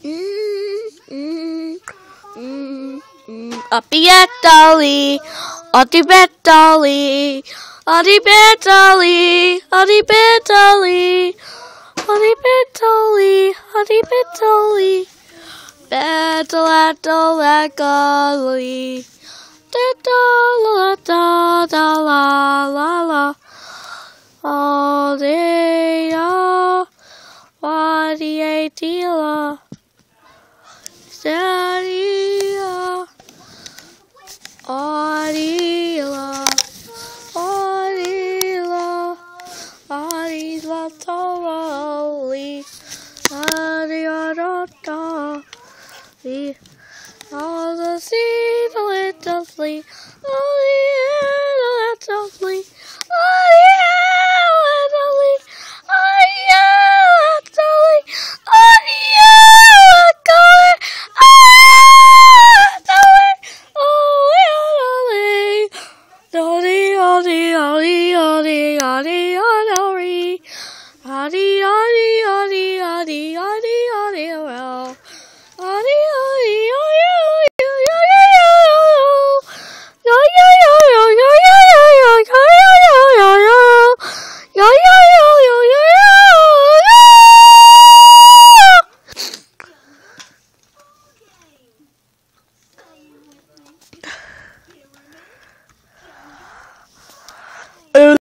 Uppy at Dolly, Audie Bet Dolly, Audie Bet Dolly, Audie Bet Dolly, Audie Bet Dolly, Audie Bet Dolly, Battle at Dolly, da da da da la la la, all day Wadi Tila, Sadia, Adila, Adila, Adila Tawali, Adiada, all the sea, the little flea, all the air, the little flea, all the air, the little flea, all the air, the little flea, all the air, the little flea, well.